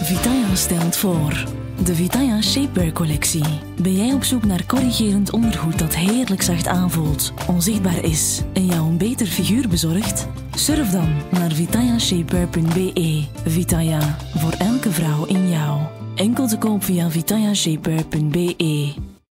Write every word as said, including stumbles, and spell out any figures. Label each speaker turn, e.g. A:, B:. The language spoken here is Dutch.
A: Vitaya stelt voor de Vitaya Shapewear collectie. Ben jij op zoek naar corrigerend ondergoed dat heerlijk zacht aanvoelt, onzichtbaar is en jou een beter figuur bezorgt? Surf dan naar vitaya shapewear punt b e. Vitaya, voor elke vrouw in jou. Enkel te koop via vitaya shapewear punt b e.